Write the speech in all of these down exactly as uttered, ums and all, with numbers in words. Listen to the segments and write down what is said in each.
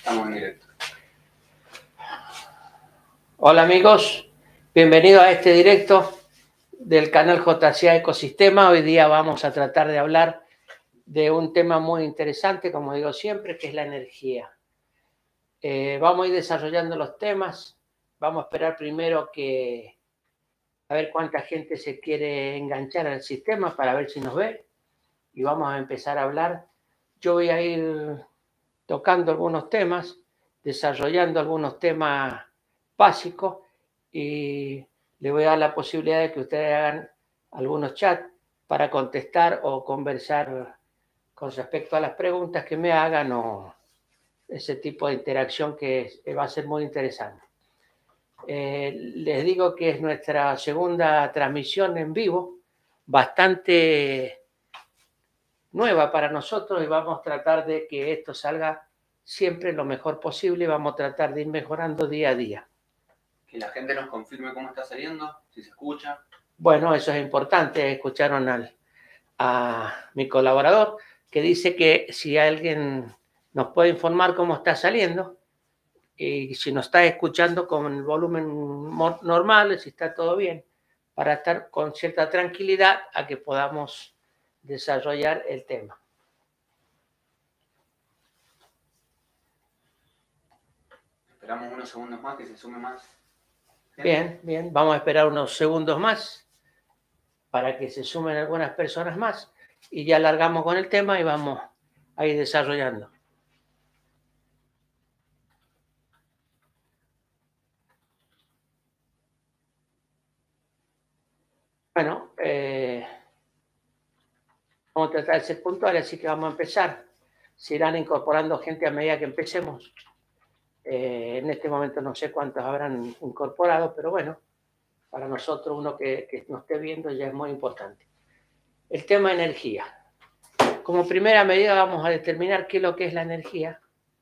Estamos en directo. Hola amigos, bienvenidos a este directo del canal J C A Ecosistema. Hoy día vamos a tratar de hablar de un tema muy interesante, como digo siempre, que es la energía. Eh, vamos a ir desarrollando los temas. Vamos a esperar primero que a ver cuánta gente se quiere enganchar al sistema para ver si nos ve. Y vamos a empezar a hablar. Yo voy a ir tocando algunos temas, desarrollando algunos temas básicos y le voy a dar la posibilidad de que ustedes hagan algunos chats para contestar o conversar con respecto a las preguntas que me hagan o ese tipo de interacción que va a ser muy interesante. Eh, les digo que es nuestra segunda transmisión en vivo, bastante nueva para nosotros, y vamos a tratar de que esto salga siempre lo mejor posible y vamos a tratar de ir mejorando día a día. Que la gente nos confirme cómo está saliendo, si se escucha. Bueno, eso es importante. Escucharon al, a mi colaborador que dice que si alguien nos puede informar cómo está saliendo y si nos está escuchando con el volumen normal, si está todo bien, para estar con cierta tranquilidad a que podamos desarrollar el tema. Esperamos unos segundos más, que se sume más. Bien, bien, vamos a esperar unos segundos más para que se sumen algunas personas más y ya largamos con el tema y vamos a ir desarrollando. Bueno, eh, vamos a tratar de ser puntuales, así que vamos a empezar. Se irán incorporando gente a medida que empecemos. Eh, en este momento no sé cuántos habrán incorporado, pero bueno, para nosotros uno que, que nos esté viendo ya es muy importante. El tema energía. Como primera medida vamos a determinar qué es lo que es la energía.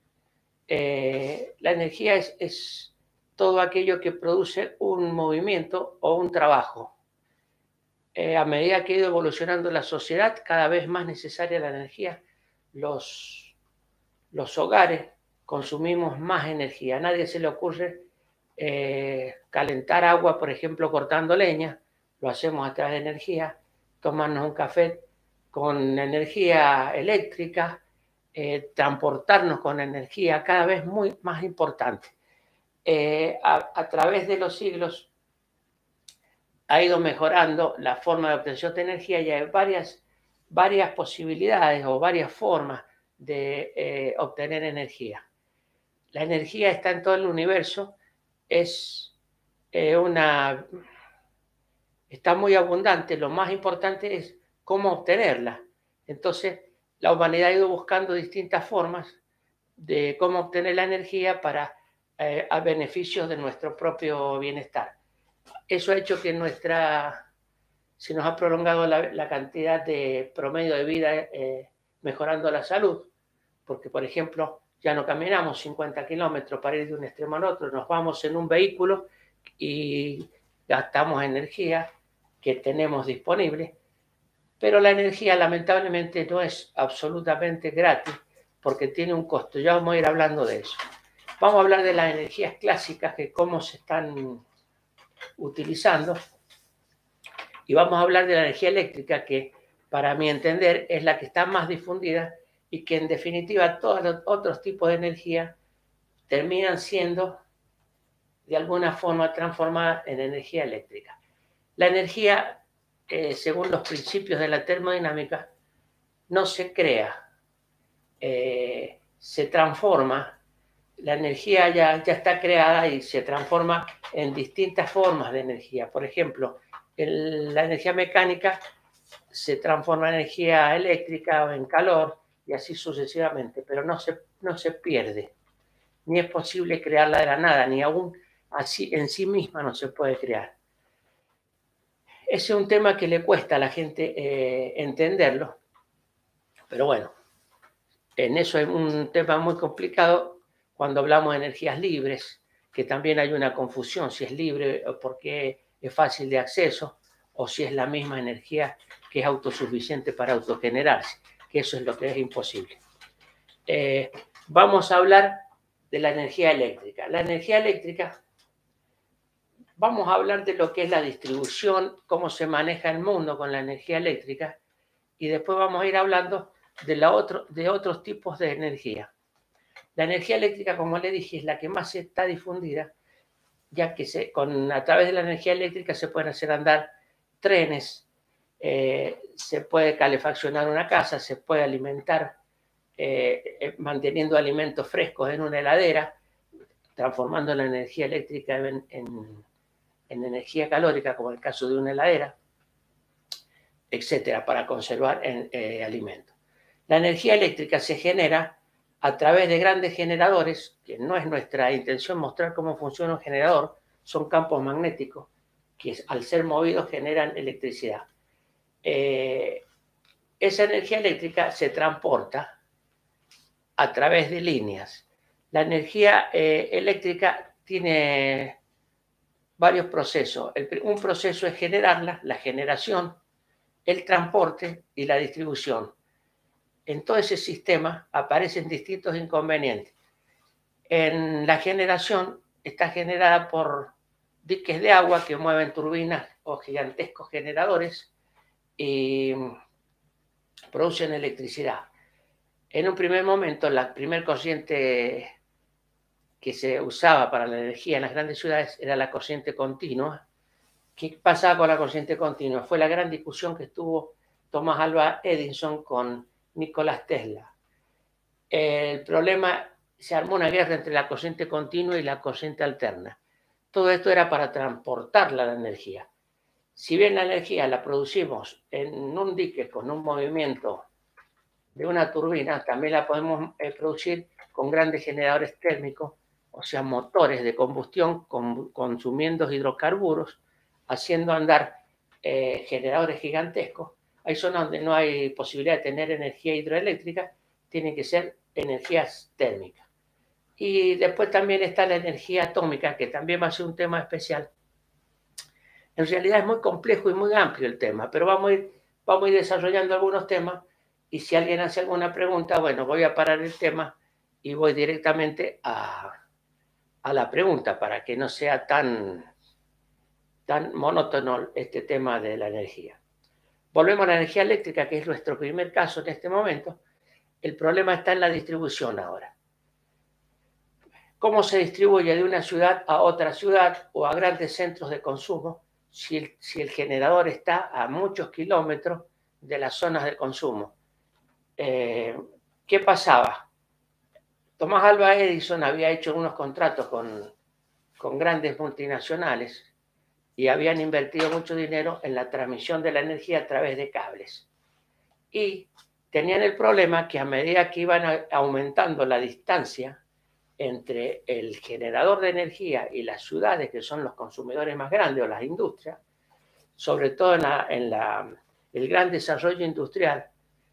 Eh, la energía es, es todo aquello que produce un movimiento o un trabajo. Eh, a medida que ha ido evolucionando la sociedad, cada vez más necesaria la energía. Los, los hogares consumimos más energía. A nadie se le ocurre eh, calentar agua, por ejemplo, cortando leña. Lo hacemos a través de energía. Tomarnos un café con energía eléctrica. Eh, transportarnos con energía, cada vez muy más importante. Eh, a, a través de los siglos ha ido mejorando la forma de obtención de energía y hay varias, varias posibilidades o varias formas de eh, obtener energía. La energía está en todo el universo, es eh, una, está muy abundante. Lo más importante es cómo obtenerla. Entonces, la humanidad ha ido buscando distintas formas de cómo obtener la energía para eh, a beneficio de nuestro propio bienestar. Eso ha hecho que nuestra, se nos ha prolongado la, la cantidad de promedio de vida, eh, mejorando la salud, porque, por ejemplo, ya no caminamos cincuenta kilómetros para ir de un extremo al otro, nos vamos en un vehículo y gastamos energía que tenemos disponible, pero la energía lamentablemente no es absolutamente gratis porque tiene un costo. Ya vamos a ir hablando de eso. Vamos a hablar de las energías clásicas, que cómo se están utilizando, y vamos a hablar de la energía eléctrica, que para mi entender es la que está más difundida y que en definitiva todos los otros tipos de energía terminan siendo de alguna forma transformadas en energía eléctrica. La energía, eh, según los principios de la termodinámica, no se crea, eh, se transforma. La energía ya, ya está creada y se transforma en distintas formas de energía. Por ejemplo, el, la energía mecánica se transforma en energía eléctrica o en calor y así sucesivamente, pero no se, no se pierde. Ni es posible crearla de la nada, ni aún así en sí misma no se puede crear. Ese es un tema que le cuesta a la gente eh, entenderlo, pero bueno, en eso es un tema muy complicado. Cuando hablamos de energías libres, que también hay una confusión, si es libre o porque es fácil de acceso, o si es la misma energía que es autosuficiente para autogenerarse, que eso es lo que es imposible. Eh, vamos a hablar de la energía eléctrica. La energía eléctrica, vamos a hablar de lo que es la distribución, cómo se maneja el mundo con la energía eléctrica, y después vamos a ir hablando de, la otro, de otros tipos de energía. La energía eléctrica, como le dije, es la que más está difundida, ya que se, con, a través de la energía eléctrica se pueden hacer andar trenes, eh, se puede calefaccionar una casa, se puede alimentar eh, manteniendo alimentos frescos en una heladera, transformando la energía eléctrica en, en, en energía calórica, como el caso de una heladera, etcétera, para conservar en, eh, alimentos. La energía eléctrica se genera a través de grandes generadores, que no es nuestra intención mostrar cómo funciona un generador, son campos magnéticos que al ser movidos generan electricidad. Eh, esa energía eléctrica se transporta a través de líneas. La energía eh, eléctrica tiene varios procesos. El, un proceso es generarla, la generación, el transporte y la distribución. En todo ese sistema aparecen distintos inconvenientes. En la generación está generada por diques de agua que mueven turbinas o gigantescos generadores y producen electricidad. En un primer momento, la primer corriente que se usaba para la energía en las grandes ciudades era la corriente continua. ¿Qué pasaba con la corriente continua? Fue la gran discusión que tuvo Thomas Alva Edison con Nicolás Tesla. El problema, se armó una guerra entre la corriente continua y la corriente alterna. Todo esto era para transportar la energía. Si bien la energía la producimos en un dique con un movimiento de una turbina, también la podemos eh, producir con grandes generadores térmicos, o sea, motores de combustión con, consumiendo hidrocarburos, haciendo andar eh, generadores gigantescos. Hay zonas donde no hay posibilidad de tener energía hidroeléctrica, tienen que ser energías térmicas. Y después también está la energía atómica, que también va a ser un tema especial. En realidad es muy complejo y muy amplio el tema, pero vamos a ir, vamos a ir desarrollando algunos temas, y si alguien hace alguna pregunta, bueno, voy a parar el tema y voy directamente a, a la pregunta, para que no sea tan, tan monótono este tema de la energía. Volvemos a la energía eléctrica, que es nuestro primer caso en este momento. El problema está en la distribución ahora. ¿Cómo se distribuye de una ciudad a otra ciudad o a grandes centros de consumo si el, si el generador está a muchos kilómetros de las zonas de consumo? Eh, ¿Qué pasaba? Thomas Alva Edison había hecho unos contratos con, con grandes multinacionales y habían invertido mucho dinero en la transmisión de la energía a través de cables. Y tenían el problema que a medida que iban aumentando la distancia entre el generador de energía y las ciudades, que son los consumidores más grandes, o las industrias, sobre todo en, la, en la, el gran desarrollo industrial,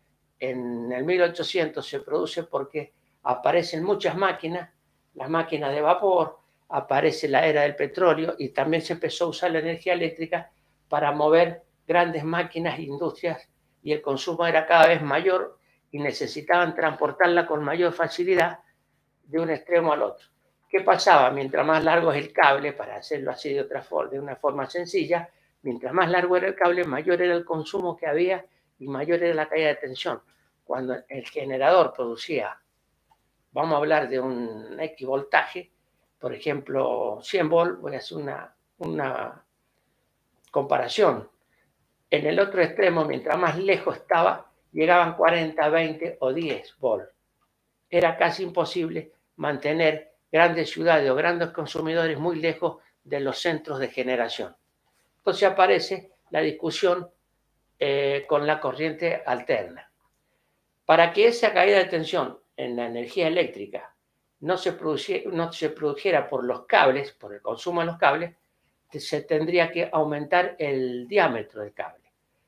en el mil ochocientos se produce porque aparecen muchas máquinas, las máquinas de vapor, aparece la era del petróleo y también se empezó a usar la energía eléctrica para mover grandes máquinas e industrias, y el consumo era cada vez mayor y necesitaban transportarla con mayor facilidad de un extremo al otro. ¿Qué pasaba? Mientras más largo es el cable, para hacerlo así de, otra forma, de una forma sencilla, mientras más largo era el cable, mayor era el consumo que había y mayor era la caída de tensión. Cuando el generador producía, vamos a hablar de un X voltaje, por ejemplo, cien volts, voy a hacer una, una comparación. En el otro extremo, mientras más lejos estaba, llegaban cuarenta, veinte o diez volts. Era casi imposible mantener grandes ciudades o grandes consumidores muy lejos de los centros de generación. Entonces aparece la discusión eh, con la corriente alterna. Para que esa caída de tensión en la energía eléctrica no se produjera, no se produjera por los cables, por el consumo de los cables, se tendría que aumentar el diámetro del cable.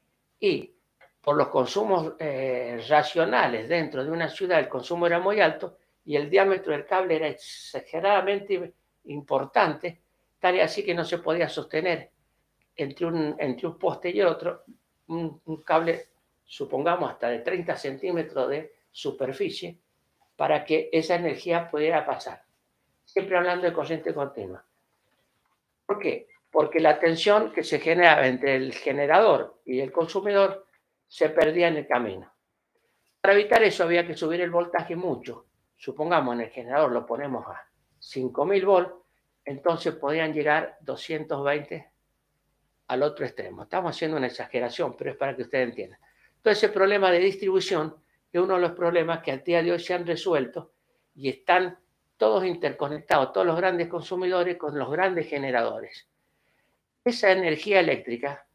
Y por los consumos eh, racionales dentro de una ciudad, el consumo era muy alto y el diámetro del cable era exageradamente importante, tal y así que no se podía sostener entre un, entre un poste y otro un, un cable, supongamos, hasta de treinta centímetros de superficie, para que esa energía pudiera pasar. siempre hablando de corriente continua. ¿Por qué? Porque la tensión que se generaba entre el generador y el consumidor se perdía en el camino. Para evitar eso había que subir el voltaje mucho. Supongamos en el generador lo ponemos a cinco mil volts, entonces podían llegar doscientos veinte al otro extremo. Estamos haciendo una exageración, pero es para que ustedes entiendan. Entonces, el problema de distribución es uno de los problemas que al día de hoy se han resuelto y están todos interconectados, todos los grandes consumidores con los grandes generadores. Esa energía eléctrica,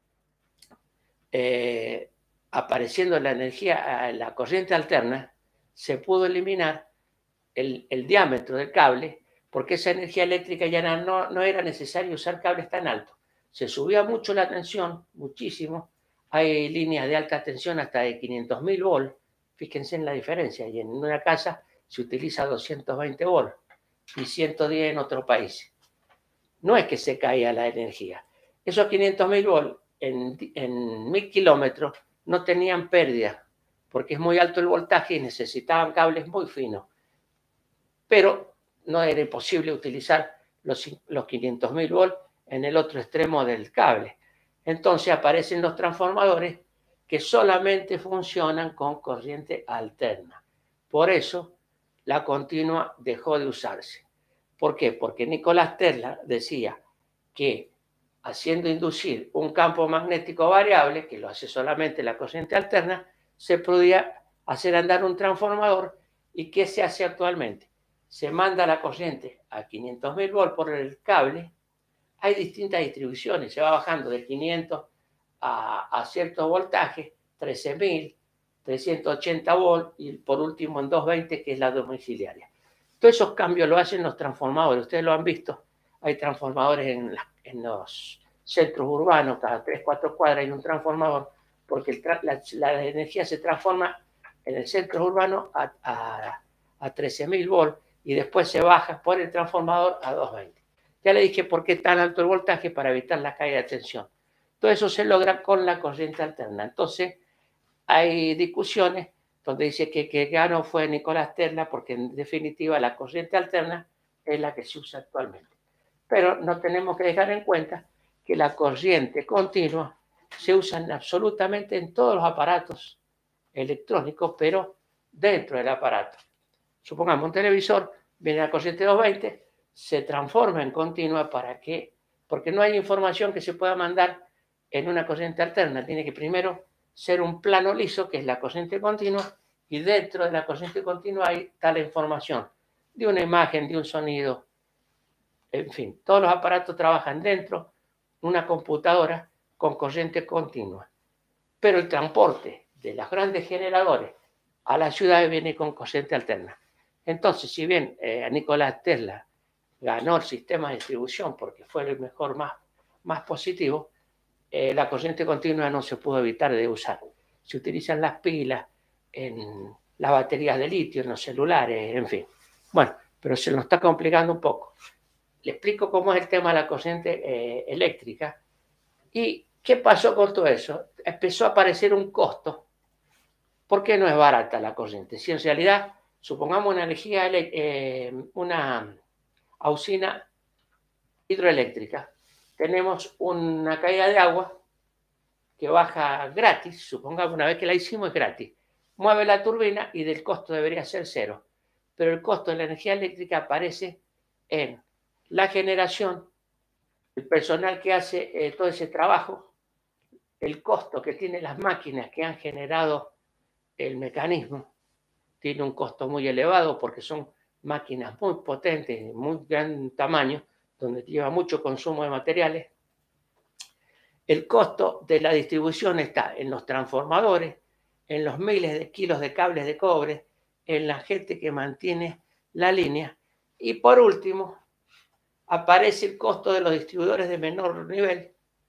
eh, apareciendo la energía, la corriente alterna, se pudo eliminar el, el diámetro del cable, porque esa energía eléctrica ya no, no era necesario usar cables tan altos. Se subía mucho la tensión, muchísimo. Hay líneas de alta tensión hasta de quinientos mil volts. Fíjense en la diferencia. Y en una casa se utiliza doscientos veinte volts y ciento diez en otro país. No es que se caía la energía. Esos quinientos mil volts en, en mil kilómetros no tenían pérdida, porque es muy alto el voltaje y necesitaban cables muy finos. Pero no era imposible utilizar los, los quinientos mil volts en el otro extremo del cable. Entonces aparecen los transformadores que solamente funcionan con corriente alterna. Por eso la continua dejó de usarse. ¿Por qué? Porque Nicolás Tesla decía que haciendo inducir un campo magnético variable, que lo hace solamente la corriente alterna, se podía hacer andar un transformador. ¿Y qué se hace actualmente? Se manda la corriente a quinientos mil volts por el cable. Hay distintas distribuciones, se va bajando de quinientos a, a ciertos voltajes, trece mil, trescientos ochenta volts y por último en doscientos veinte, que es la domiciliaria. Todos esos cambios lo hacen los transformadores, ustedes lo han visto, hay transformadores en, la, en los centros urbanos, cada tres, cuatro cuadras hay un transformador, porque el tra la, la energía se transforma en el centro urbano a, a, a trece mil volts y después se baja por el transformador a doscientos veinte. Ya le dije por qué tan alto el voltaje, para evitar la caída de tensión. Todo eso se logra con la corriente alterna. Entonces, hay discusiones donde dice que, que ganó fue Nicolás Tesla, porque en definitiva la corriente alterna es la que se usa actualmente. Pero no tenemos que dejar en cuenta que la corriente continua se usa en absolutamente en todos los aparatos electrónicos, pero dentro del aparato. Supongamos un televisor, viene la corriente doscientos veinte, se transforma en continua para que, porque no hay información que se pueda mandar en una corriente alterna, tiene que primero ser un plano liso, que es la corriente continua, y dentro de la corriente continua hay tal información de una imagen, de un sonido, en fin, todos los aparatos trabajan dentro de una computadora con corriente continua. Pero el transporte de los grandes generadores a las ciudades viene con corriente alterna. Entonces, si bien eh, Nicolás Tesla ganó el sistema de distribución porque fue el mejor, más, más positivo, eh, la corriente continua no se pudo evitar de usar. Se utilizan las pilas, en las baterías de litio, en los celulares, en fin. Bueno, pero se nos está complicando un poco. Le explico cómo es el tema de la corriente eh, eléctrica. ¿Y qué pasó con todo eso? Empezó a aparecer un costo. ¿Por qué no es barata la corriente? Si en realidad, supongamos una energía, eh, una usina hidroeléctrica, tenemos una caída de agua que baja gratis, supongamos una vez que la hicimos es gratis, mueve la turbina y del costo debería ser cero, pero el costo de la energía eléctrica aparece en la generación, el personal que hace eh, todo ese trabajo, el costo que tienen las máquinas que han generado el mecanismo, tiene un costo muy elevado porque son máquinas muy potentes, de muy gran tamaño, donde lleva mucho consumo de materiales. El costo de la distribución está en los transformadores, en los miles de kilos de cables de cobre, en la gente que mantiene la línea. Y por último, aparece el costo de los distribuidores de menor nivel,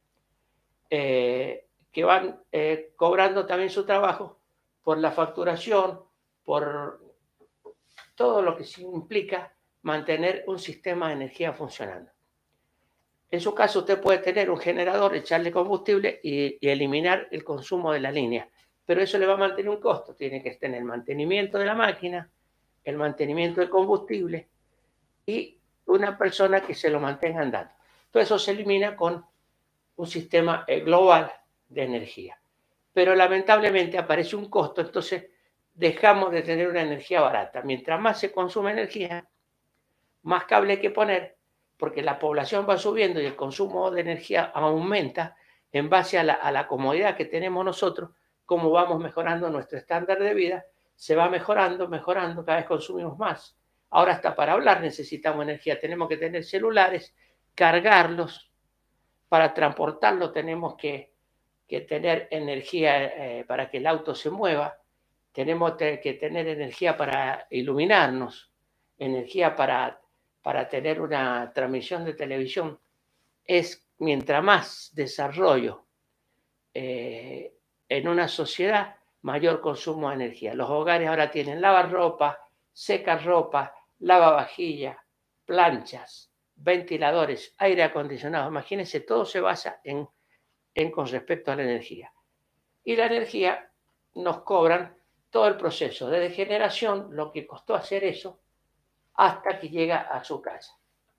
eh, que van eh, cobrando también su trabajo por la facturación, por todo lo que implica mantener un sistema de energía funcionando. En su caso, usted puede tener un generador, echarle combustible y, y eliminar el consumo de la línea, pero eso le va a mantener un costo. Tiene que tener el mantenimiento de la máquina, el mantenimiento del combustible, y una persona que se lo mantenga andando. Todo eso se elimina con un sistema global de energía. Pero lamentablemente aparece un costo, entonces dejamos de tener una energía barata. Mientras más se consume energía, más cable hay que poner, porque la población va subiendo y el consumo de energía aumenta en base a la, a la comodidad que tenemos nosotros, como vamos mejorando nuestro estándar de vida, se va mejorando, mejorando, cada vez consumimos más. Ahora hasta para hablar necesitamos energía, tenemos que tener celulares, cargarlos, para transportarlo tenemos que, que tener energía eh, para que el auto se mueva, tenemos que tener energía para iluminarnos, energía para, para tener una transmisión de televisión. Es mientras más desarrollo eh, en una sociedad, mayor consumo de energía. Los hogares ahora tienen lavarropa, secarropa, lavavajillas, planchas, ventiladores, aire acondicionado. Imagínense, todo se basa en, en con respecto a la energía. Y la energía nos cobran todo el proceso, desde generación, lo que costó hacer eso, hasta que llega a su casa.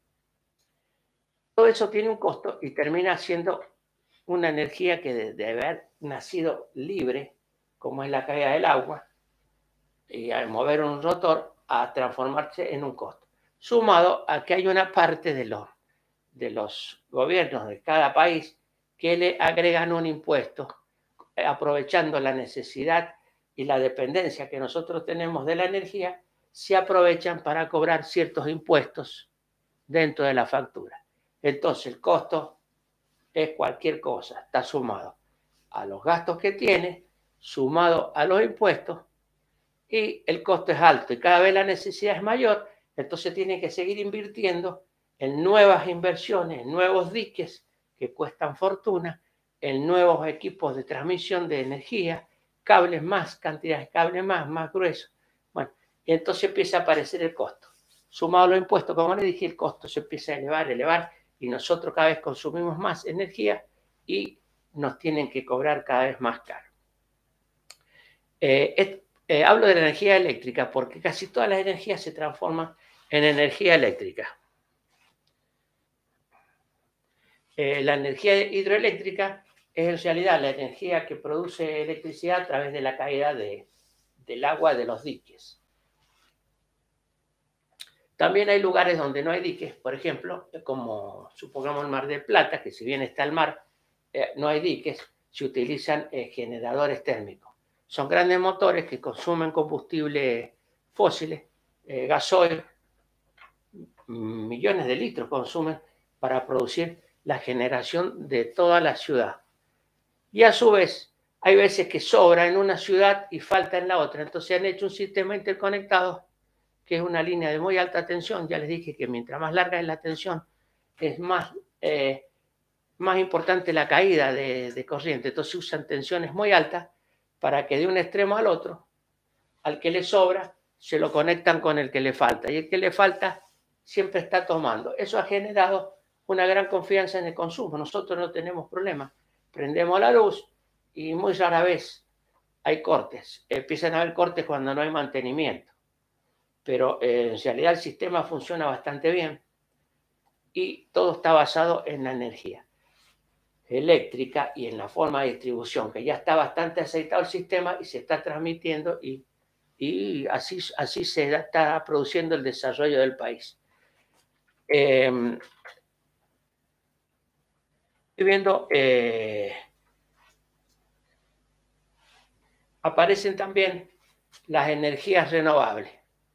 Todo eso tiene un costo y termina siendo una energía que de, de haber nacido libre, como es la caída del agua, y al mover un rotor, a transformarse en un costo. Sumado a que hay una parte de los, de los gobiernos de cada país que le agregan un impuesto, aprovechando la necesidad y la dependencia que nosotros tenemos de la energía, se aprovechan para cobrar ciertos impuestos dentro de la factura. Entonces el costo es cualquier cosa, está sumado a los gastos que tiene, sumado a los impuestos, y el costo es alto y cada vez la necesidad es mayor, entonces tiene que seguir invirtiendo en nuevas inversiones, en nuevos diques que cuestan fortuna, en nuevos equipos de transmisión de energía, cables más, cantidades de cables más, más gruesos. Bueno, y entonces empieza a aparecer el costo. Sumado a los impuestos, como les dije, el costo se empieza a elevar, elevar, y nosotros cada vez consumimos más energía y nos tienen que cobrar cada vez más caro. Eh, es, eh, hablo de la energía eléctrica porque casi todas las energías se transforman en energía eléctrica. Eh, la energía hidroeléctrica es en realidad la energía que produce electricidad a través de la caída de, del agua de los diques. También hay lugares donde no hay diques, por ejemplo, como supongamos el Mar del Plata, que si bien está el mar, eh, no hay diques, se utilizan eh, generadores térmicos. Son grandes motores que consumen combustibles fósiles, eh, gasoil, millones de litros consumen para producir la generación de toda la ciudad. Y a su vez, hay veces que sobra en una ciudad y falta en la otra. Entonces han hecho un sistema interconectado que es una línea de muy alta tensión. Ya les dije que mientras más larga es la tensión, es más, eh, más importante la caída de, de corriente. Entonces usan tensiones muy altas para que de un extremo al otro, al que le sobra, se lo conectan con el que le falta. Y el que le falta siempre está tomando. Eso ha generado una gran confianza en el consumo. Nosotros no tenemos problema. Prendemos la luz y muy rara vez hay cortes. Empiezan a haber cortes cuando no hay mantenimiento. Pero eh, en realidad el sistema funciona bastante bien y todo está basado en la energía eléctrica y en la forma de distribución, que ya está bastante aceitado el sistema y se está transmitiendo y, y así, así se está produciendo el desarrollo del país. Eh, estoy viendo, eh, aparecen también las energías renovables.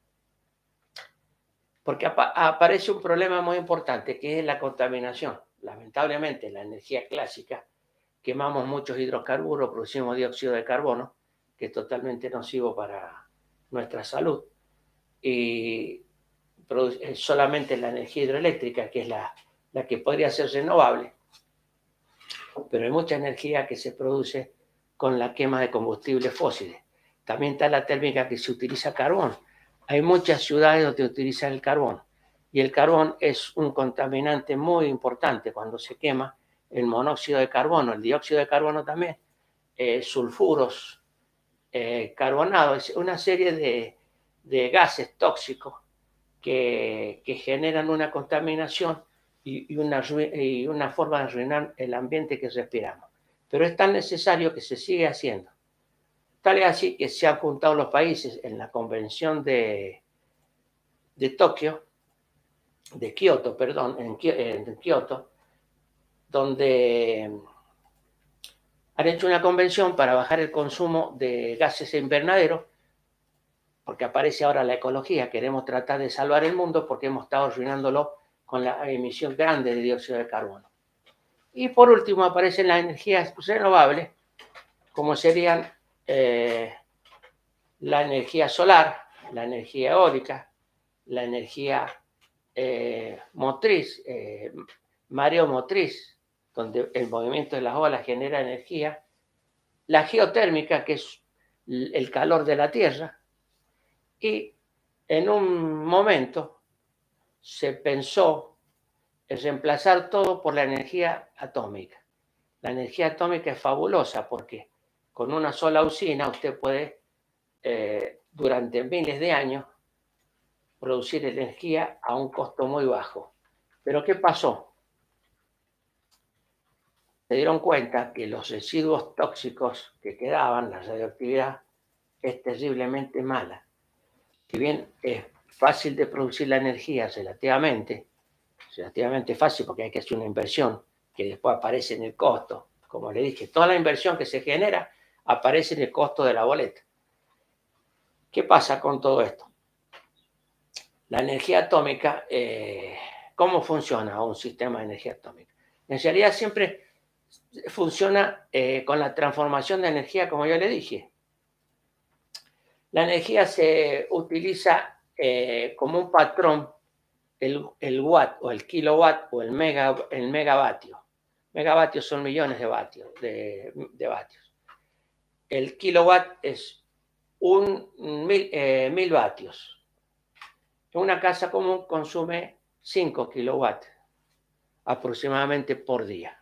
Porque ap aparece un problema muy importante, que es la contaminación. Lamentablemente, la energía clásica, quemamos muchos hidrocarburos, producimos dióxido de carbono, que es totalmente nocivo para nuestra salud. Y solamente la energía hidroeléctrica, que es la, la que podría ser renovable. Pero hay mucha energía que se produce con la quema de combustibles fósiles. También está la térmica, que se utiliza carbón. Hay muchas ciudades donde utilizan el carbón y el carbón es un contaminante muy importante cuando se quema. El monóxido de carbono, el dióxido de carbono también, eh, sulfuros, eh, carbonados, una serie de, de gases tóxicos que, que generan una contaminación y, y, una, y una forma de arruinar el ambiente que respiramos. Pero es tan necesario que se sigue haciendo. Tal es así que se han juntado los países en la convención de, de Tokio, de Kioto, perdón, en, en Kioto, donde han hecho una convención para bajar el consumo de gases invernadero, porque aparece ahora la ecología, queremos tratar de salvar el mundo porque hemos estado arruinándolo con la emisión grande de dióxido de carbono. Y por último aparecen las energías renovables, como serían eh, la energía solar, la energía eólica, la energía eh, motriz, eh, mareomotriz, donde el movimiento de las olas genera energía, la geotérmica, que es el calor de la Tierra, y en un momento se pensó en reemplazar todo por la energía atómica. La energía atómica es fabulosa porque con una sola usina usted puede, eh, durante miles de años, producir energía a un costo muy bajo. Pero ¿qué pasó? Se dieron cuenta que los residuos tóxicos que quedaban, la radioactividad, es terriblemente mala. Si bien es fácil de producir la energía relativamente, relativamente fácil porque hay que hacer una inversión que después aparece en el costo. Como le dije, toda la inversión que se genera aparece en el costo de la boleta. ¿Qué pasa con todo esto? La energía atómica, eh, ¿cómo funciona un sistema de energía atómica? En realidad siempre funciona eh, con la transformación de energía, como yo le dije. La energía se utiliza eh, como un patrón, el, el watt o el kilowatt o el, mega, el megavatio. Megavatios son millones de vatios, de, de vatios. El kilowatt es un mil, eh, mil vatios. Una casa común consume cinco kilowatts aproximadamente por día.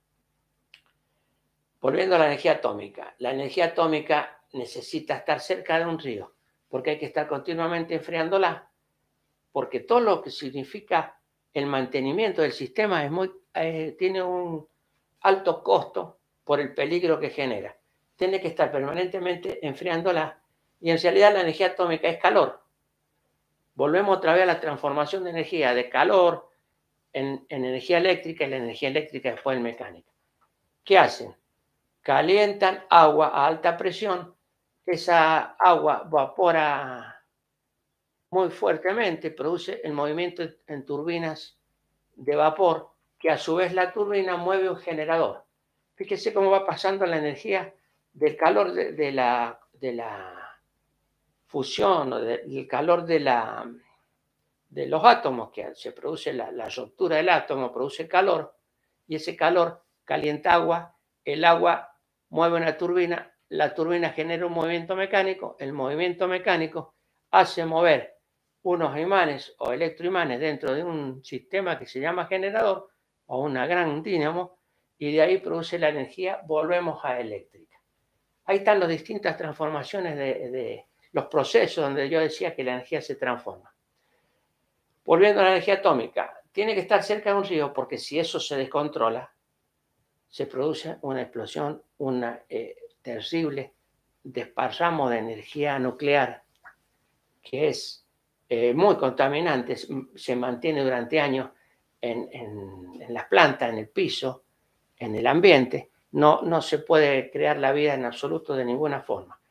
Volviendo a la energía atómica. La energía atómica necesita estar cerca de un río, porque hay que estar continuamente enfriándola, porque todo lo que significa el mantenimiento del sistema es muy, eh, tiene un alto costo por el peligro que genera. Tiene que estar permanentemente enfriándola, y en realidad la energía atómica es calor. Volvemos otra vez a la transformación de energía, de calor en, en energía eléctrica, y la energía eléctrica después en mecánica. ¿Qué hacen? Calientan agua a alta presión, esa agua evapora muy fuertemente, produce el movimiento en turbinas de vapor, que a su vez la turbina mueve un generador. Fíjese cómo va pasando la energía del calor de, de, la, de la fusión, o de, del calor de, la, de los átomos, que se produce la, la ruptura del átomo, produce calor, y ese calor calienta agua, el agua mueve una turbina, la turbina genera un movimiento mecánico, el movimiento mecánico hace mover unos imanes o electroimanes dentro de un sistema que se llama generador o una gran dínamo, y de ahí produce la energía, volvemos a eléctrica. Ahí están las distintas transformaciones de, de los procesos donde yo decía que la energía se transforma. Volviendo a la energía atómica, tiene que estar cerca de un río porque si eso se descontrola, se produce una explosión, una eh, terrible desparramo de energía nuclear que es eh, muy contaminante, se mantiene durante años en, en, en las plantas, en el piso, en el ambiente. No, no se puede crear la vida en absoluto de ninguna forma.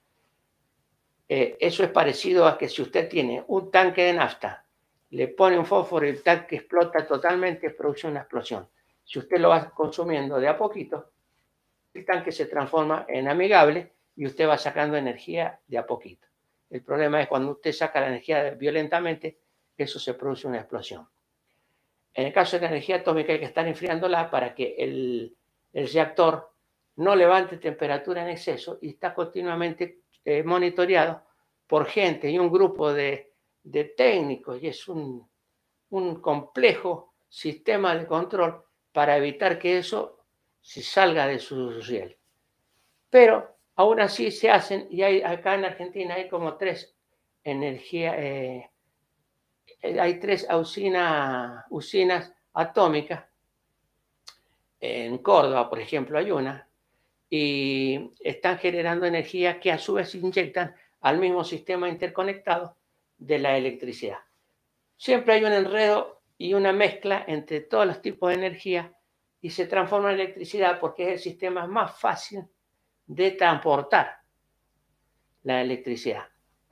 Eh, eso es parecido a que si usted tiene un tanque de nafta, le pone un fósforo y el tanque explota totalmente, produce una explosión. Si usted lo va consumiendo de a poquito, el tanque se transforma en amigable y usted va sacando energía de a poquito. El problema es cuando usted saca la energía violentamente, eso se produce una explosión. En el caso de la energía atómica hay que estar enfriándola para que el, el reactor no levante temperatura en exceso y está continuamente eh, monitoreado por gente y un grupo de, de técnicos, y es un, un complejo sistema de control para evitar que eso se salga de su riel. Pero aún así se hacen, y hay, acá en Argentina hay como tres energía, eh, hay tres usina, usinas atómicas. En Córdoba, por ejemplo, hay una, y están generando energía que a su vez inyectan al mismo sistema interconectado de la electricidad. Siempre hay un enredo y una mezcla entre todos los tipos de energía y se transforma en electricidad porque es el sistema más fácil de transportar la electricidad.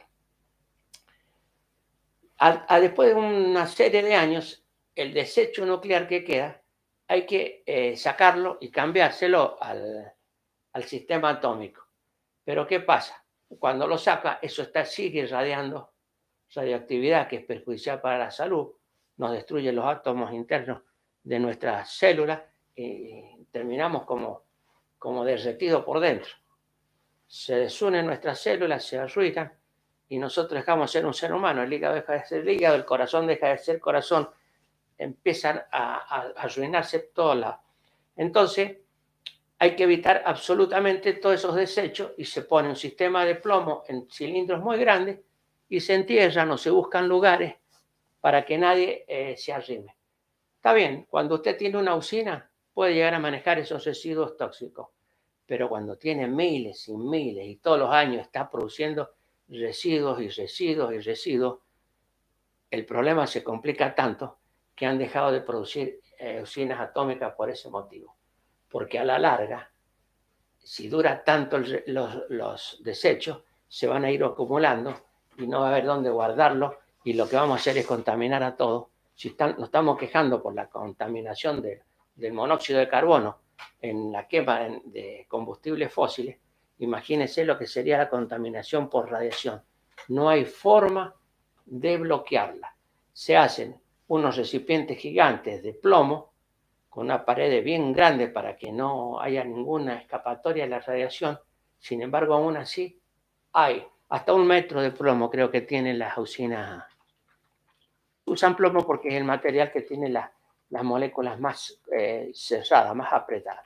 A, a después de una serie de años, el desecho nuclear que queda hay que eh, sacarlo y cambiárselo al, al sistema atómico. Pero ¿qué pasa? Cuando lo saca, eso está, sigue irradiando radioactividad que es perjudicial para la salud, nos destruye los átomos internos de nuestras células y terminamos como, como derretidos por dentro. Se desunen nuestras células, se arruinan y nosotros dejamos de ser un ser humano. El hígado deja de ser el hígado, el corazón deja de ser corazón, empiezan a, a, a arruinarse todos lados. Entonces, hay que evitar absolutamente todos esos desechos y se pone un sistema de plomo en cilindros muy grandes y se entierran o se buscan lugares para que nadie eh, se arrime. Está bien, cuando usted tiene una usina puede llegar a manejar esos residuos tóxicos, pero cuando tiene miles y miles y todos los años está produciendo residuos y residuos y residuos, el problema se complica tanto que han dejado de producir eh, usinas atómicas por ese motivo. Porque a la larga, si dura tanto el, los, los desechos, se van a ir acumulando y no va a haber dónde guardarlos y lo que vamos a hacer es contaminar a todos. Si están, nos estamos quejando por la contaminación de, del monóxido de carbono en la quema de combustibles fósiles, imagínense lo que sería la contaminación por radiación. No hay forma de bloquearla. Se hacen unos recipientes gigantes de plomo con una pared bien grande para que no haya ninguna escapatoria de la radiación. Sin embargo, aún así hay hasta un metro de plomo, creo que tienen las usinas. Usan plomo porque es el material que tiene la, las moléculas más eh, cerradas, más apretadas.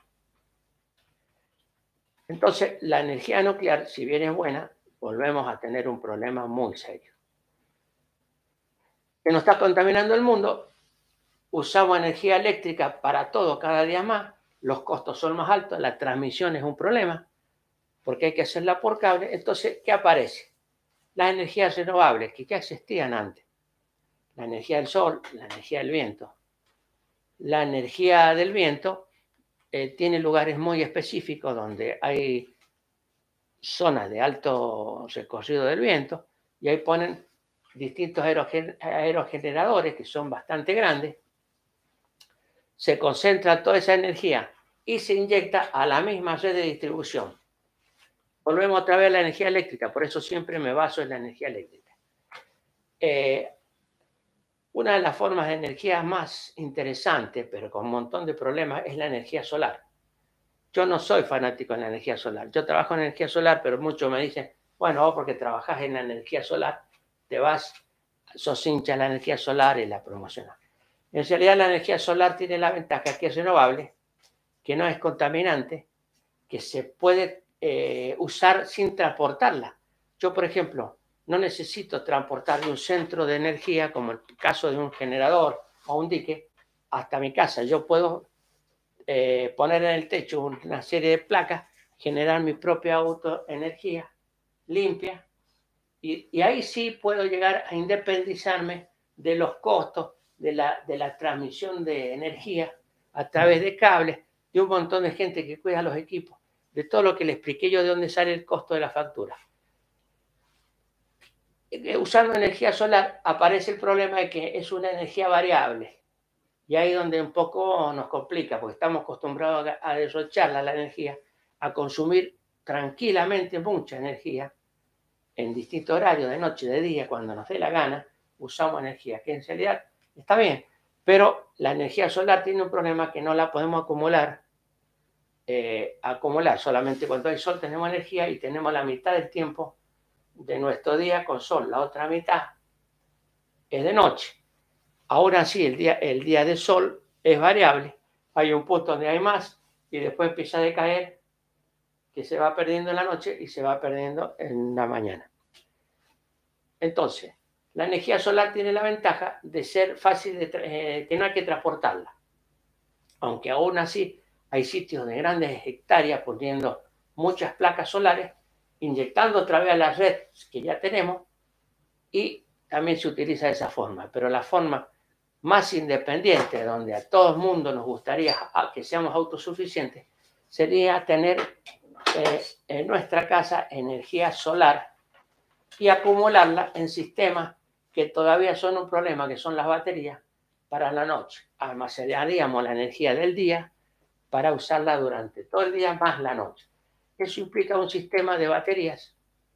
Entonces, la energía nuclear, si bien es buena, volvemos a tener un problema muy serio. Que nos está contaminando el mundo, usamos energía eléctrica para todo cada día más, los costos son más altos, la transmisión es un problema, porque hay que hacerla por cable. Entonces, ¿qué aparece? Las energías renovables, que ya existían antes. La energía del sol, la energía del viento. La energía del viento eh, tiene lugares muy específicos donde hay zonas de alto recorrido del viento y ahí ponen distintos aerogen aerogeneradores que son bastante grandes. Se concentra toda esa energía y se inyecta a la misma red de distribución. Volvemos otra vez a la energía eléctrica, por eso siempre me baso en la energía eléctrica. Eh, una de las formas de energía más interesantes, pero con un montón de problemas, es la energía solar. Yo no soy fanático de la energía solar. Yo trabajo en energía solar, pero muchos me dicen, bueno, vos porque trabajás en la energía solar, te vas, sos hincha de la energía solar y la promocionas. En realidad la energía solar tiene la ventaja que es renovable, que no es contaminante, que se puede eh, usar sin transportarla. Yo, por ejemplo, no necesito transportar de un centro de energía, como el caso de un generador o un dique, hasta mi casa. Yo puedo eh, poner en el techo una serie de placas, generar mi propia autoenergía limpia, y, y ahí sí puedo llegar a independizarme de los costos de la, de la transmisión de energía a través de cables, de un montón de gente que cuida los equipos, de todo lo que le expliqué yo de dónde sale el costo de la factura. Usando energía solar aparece el problema de que es una energía variable. Y ahí es donde un poco nos complica, porque estamos acostumbrados a derrocharla la energía, a consumir tranquilamente mucha energía en distintos horarios, de noche, de día, cuando nos dé la gana, usamos energía, que en realidad está bien, pero la energía solar tiene un problema que no la podemos acumular, eh, acumular solamente cuando hay sol tenemos energía y tenemos la mitad del tiempo de nuestro día con sol, la otra mitad es de noche. Ahora sí, el día, el día de sol es variable, hay un punto donde hay más y después empieza a decaer, que se va perdiendo en la noche y se va perdiendo en la mañana. Entonces, La energía solar tiene la ventaja de ser fácil, de eh, que no hay que transportarla. Aunque aún así hay sitios de grandes hectáreas poniendo muchas placas solares, inyectando otra vez a la red que ya tenemos, y también se utiliza de esa forma. Pero la forma más independiente, donde a todo el mundo nos gustaría que seamos autosuficientes, sería tener eh, en nuestra casa energía solar y acumularla en sistemas que todavía son un problema, que son las baterías, para la noche. Almacenaríamos la energía del día para usarla durante todo el día más la noche. Eso implica un sistema de baterías.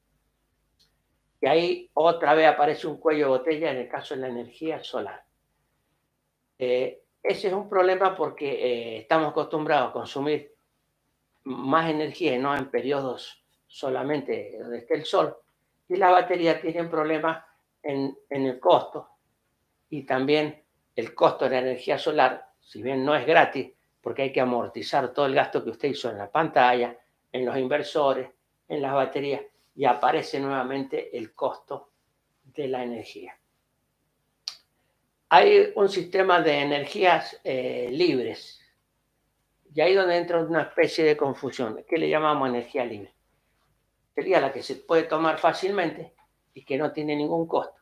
Y ahí otra vez aparece un cuello de botella en el caso de la energía solar. Eh, ese es un problema porque eh, estamos acostumbrados a consumir más energía y no en periodos solamente donde esté el sol. Y las baterías tienen problemas en, en el costo. Y también el costo de la energía solar, si bien no es gratis, porque hay que amortizar todo el gasto que usted hizo en la pantalla, en los inversores, en las baterías, y aparece nuevamente el costo de la energía. Hay un sistema de energías eh, libres, y ahí es donde entra una especie de confusión. ¿Qué le llamamos energía libre? Sería la que se puede tomar fácilmente y que no tiene ningún costo.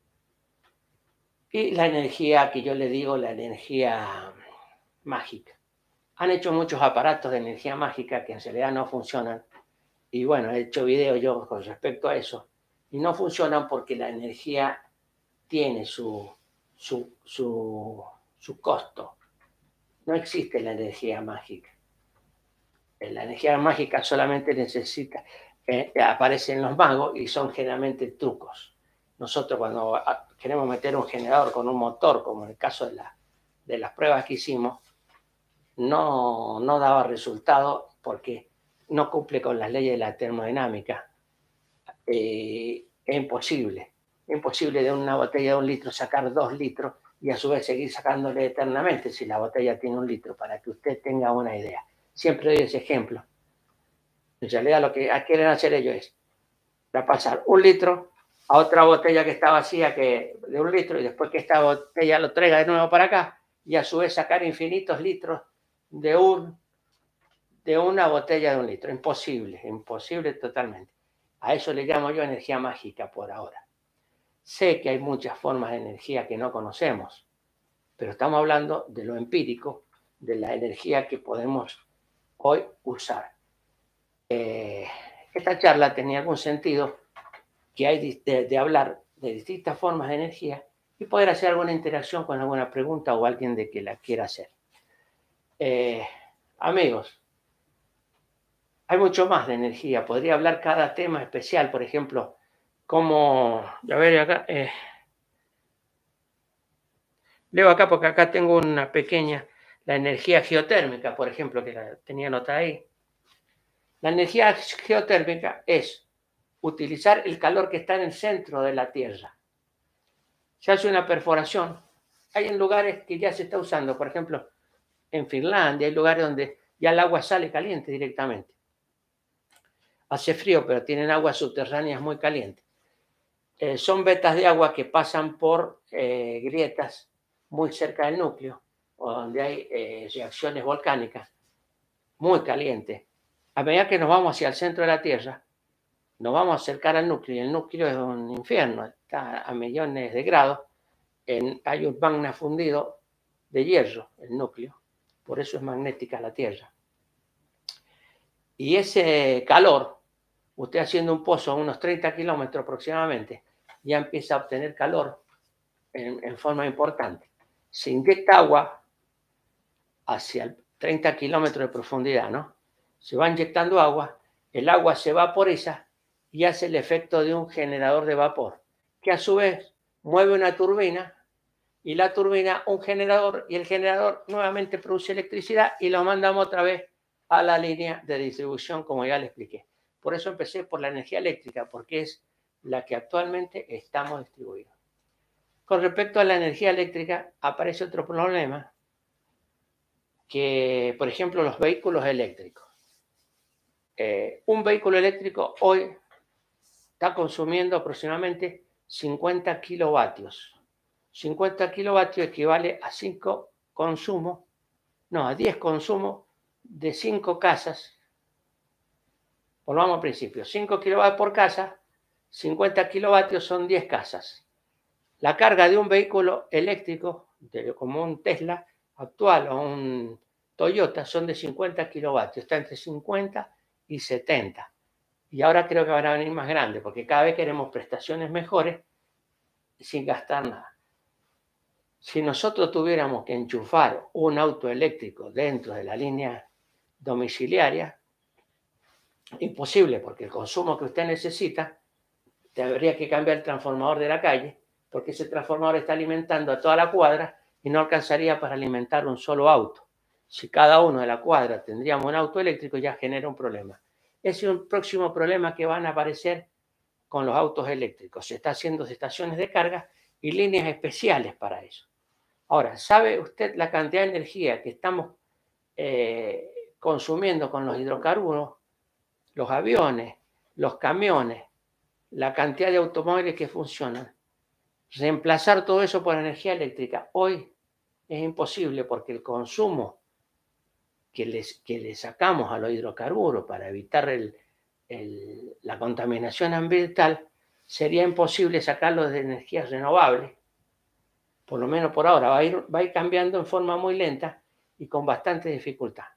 Y la energía que yo le digo, la energía mágica. Han hecho muchos aparatos de energía mágica que en realidad no funcionan. Y bueno, he hecho videos yo con respecto a eso. Y no funcionan porque la energía tiene su, su, su, su costo. No existe la energía mágica. La energía mágica solamente necesita, eh, aparecen los magos y son generalmente trucos. Nosotros cuando queremos meter un generador con un motor, como en el caso de, la, de las pruebas que hicimos, no, no daba resultado porque no cumple con las leyes de la termodinámica. Eh, es imposible. Es imposible de una botella de un litro sacar dos litros y a su vez seguir sacándole eternamente si la botella tiene un litro, para que usted tenga una idea. Siempre doy ese ejemplo. En realidad lo que quieren hacer ellos es pasar un litro a otra botella que está vacía que de un litro y después que esta botella lo traiga de nuevo para acá y a su vez sacar infinitos litros de, un, de una botella de un litro. Imposible, imposible totalmente. A eso le llamo yo energía mágica por ahora. Sé que hay muchas formas de energía que no conocemos, pero estamos hablando de lo empírico, de la energía que podemos hoy usar. Eh, esta charla tenía algún sentido que hay de, de hablar de distintas formas de energía y poder hacer alguna interacción con alguna pregunta o alguien de que la quiera hacer. Eh, amigos, hay mucho más de energía. Podría hablar cada tema especial, por ejemplo, como, a ver acá, eh, leo acá porque acá tengo una pequeña, la energía geotérmica, por ejemplo, que la tenía anotada ahí. La energía geotérmica es utilizar el calor que está en el centro de la Tierra. Se hace una perforación. Hay en lugares que ya se está usando, por ejemplo, en Finlandia, hay lugares donde ya el agua sale caliente directamente. Hace frío, pero tienen aguas subterráneas muy calientes. Eh, son vetas de agua que pasan por eh, grietas muy cerca del núcleo, o donde hay eh, reacciones volcánicas muy calientes. A medida que nos vamos hacia el centro de la Tierra, nos vamos a acercar al núcleo, y el núcleo es un infierno, está a millones de grados, en, hay un magma fundido de hierro, el núcleo, por eso es magnética la Tierra. Y ese calor, usted haciendo un pozo a unos treinta kilómetros aproximadamente, ya empieza a obtener calor en, en forma importante. Se inyecta agua hacia treinta kilómetros de profundidad, ¿no? Se va inyectando agua, el agua se vaporiza y hace el efecto de un generador de vapor, que a su vez mueve una turbina, y la turbina un generador, y el generador nuevamente produce electricidad y lo mandamos otra vez a la línea de distribución, como ya le expliqué. Por eso empecé por la energía eléctrica, porque es la que actualmente estamos distribuidos. Con respecto a la energía eléctrica, aparece otro problema, que, por ejemplo, los vehículos eléctricos. Eh, un vehículo eléctrico hoy está consumiendo aproximadamente cincuenta kilovatios. cincuenta kilovatios equivale a cinco consumos, no, a diez consumos de cinco casas. Volvamos al principio, cinco kilovatios por casa, cincuenta kilovatios son diez casas. La carga de un vehículo eléctrico, de, como un Tesla actual o un Toyota, son de cincuenta kilovatios, está entre cincuenta y setenta. Y ahora creo que van a venir más grandes, porque cada vez queremos prestaciones mejores sin gastar nada. Si nosotros tuviéramos que enchufar un auto eléctrico dentro de la línea domiciliaria, imposible, porque el consumo que usted necesita, tendría que cambiar el transformador de la calle, porque ese transformador está alimentando a toda la cuadra y no alcanzaría para alimentar un solo auto. Si cada uno de la cuadra tendríamos un auto eléctrico, ya genera un problema. Ese es un próximo problema que van a aparecer con los autos eléctricos. Se está haciendo estaciones de carga y líneas especiales para eso. Ahora, ¿sabe usted la cantidad de energía que estamos eh, consumiendo con los hidrocarburos, los aviones, los camiones, la cantidad de automóviles que funcionan? Reemplazar todo eso por energía eléctrica hoy es imposible, porque el consumo que, les, que le sacamos a los hidrocarburos para evitar el, el, la contaminación ambiental, sería imposible sacarlo de energías renovables, por lo menos por ahora. Va a ir, va a ir cambiando en forma muy lenta y con bastante dificultad.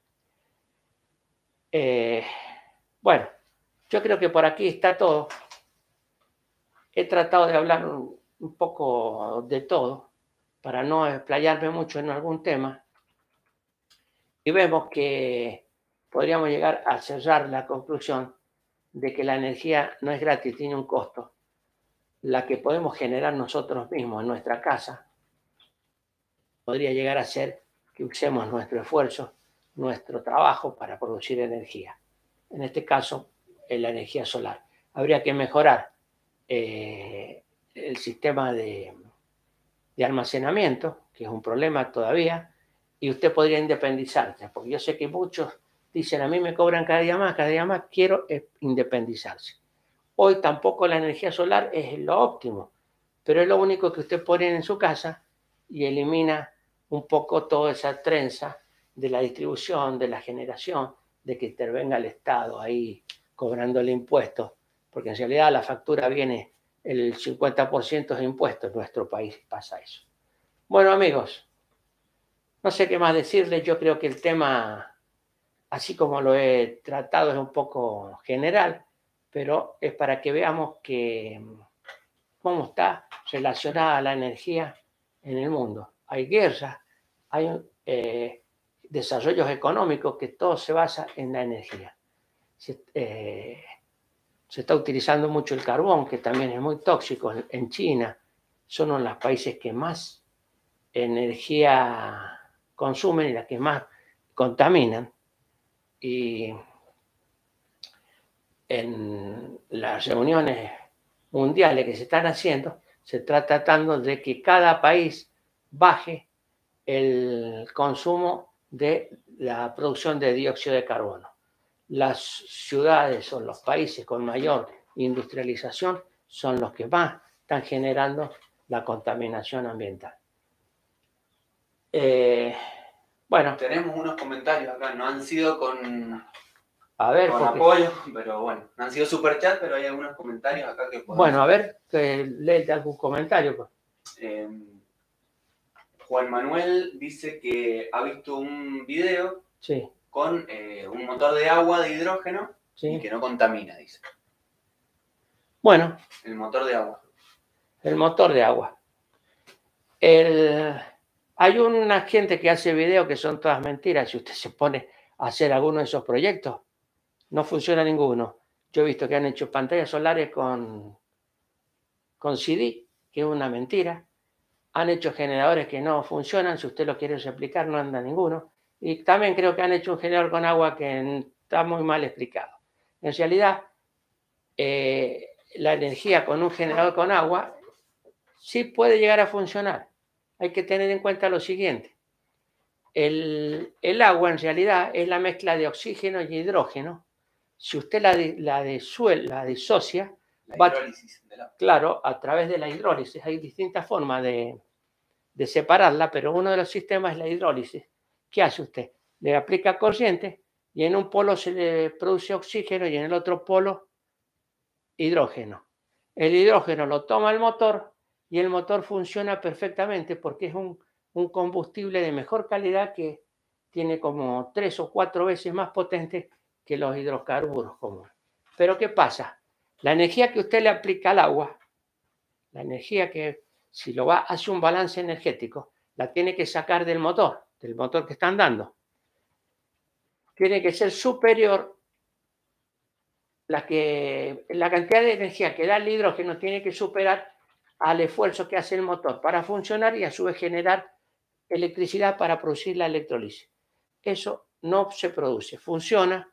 Eh, bueno, yo creo que por aquí está todo. He tratado de hablar un, un poco de todo para no explayarme mucho en algún tema. Y vemos que podríamos llegar a cerrar la conclusión de que la energía no es gratis, tiene un costo. La que podemos generar nosotros mismos en nuestra casa podría llegar a ser que usemos nuestro esfuerzo, nuestro trabajo para producir energía. En este caso, en la energía solar. Habría que mejorar eh, el sistema de, de almacenamiento, que es un problema todavía, y usted podría independizarse, porque yo sé que muchos dicen, a mí me cobran cada día más, cada día más, quiero independizarse. Hoy tampoco la energía solar es lo óptimo, pero es lo único que usted pone en su casa y elimina un poco toda esa trenza de la distribución, de la generación, de que intervenga el Estado ahí cobrándole impuestos, porque en realidad la factura viene el cincuenta por ciento de impuestos. En nuestro país pasa eso. Bueno, amigos, no sé qué más decirles. Yo creo que el tema, así como lo he tratado, es un poco general, pero es para que veamos que cómo está relacionada la energía en el mundo. Hay guerras, hay eh, desarrollos económicos que todo se basa en la energía. Se, eh, se está utilizando mucho el carbón, que también es muy tóxico. En China son uno de los países que más energía consumen y las que más contaminan. Y en las reuniones mundiales que se están haciendo, se está tratando de que cada país baje el consumo de la producción de dióxido de carbono. Las ciudades o los países con mayor industrialización son los que más están generando la contaminación ambiental. Eh, bueno. Tenemos unos comentarios acá, no han sido con, a ver, con porque, apoyo, pero bueno, no han sido super chat, pero hay algunos comentarios acá que podemos... Bueno, a ver, que léete algún comentario. Pues. Eh, Juan Manuel dice que ha visto un video sí. con eh, un motor de agua de hidrógeno sí. y que no contamina, dice. Bueno. El motor de agua. El motor de agua. El... Hay una gente que hace videos que son todas mentiras. Si usted se pone a hacer alguno de esos proyectos, no funciona ninguno. Yo he visto que han hecho pantallas solares con, con C D, que es una mentira. Han hecho generadores que no funcionan. Si usted lo quiere replicar, no anda ninguno. Y también creo que han hecho un generador con agua que está muy mal explicado. En realidad, eh, la energía con un generador con agua sí puede llegar a funcionar. Hay que tener en cuenta lo siguiente. El, el agua en realidad es la mezcla de oxígeno y hidrógeno. Si usted la, la, disuel, la disocia, La va, hidrólisis del agua. claro, a través de la hidrólisis. Hay distintas formas de, de separarla, pero uno de los sistemas es la hidrólisis. ¿Qué hace usted? Le aplica corriente y en un polo se le produce oxígeno y en el otro polo hidrógeno. El hidrógeno lo toma el motor y el motor funciona perfectamente porque es un, un combustible de mejor calidad que tiene como tres o cuatro veces más potente que los hidrocarburos comunes. Pero ¿qué pasa? La energía que usted le aplica al agua, la energía que si lo va hace un balance energético, la tiene que sacar del motor, del motor que están dando. Tiene que ser superior la, que, la cantidad de energía que da el hidrógeno tiene que superar al esfuerzo que hace el motor para funcionar y a su vez generar electricidad para producir la electrólisis. Eso no se produce, funciona,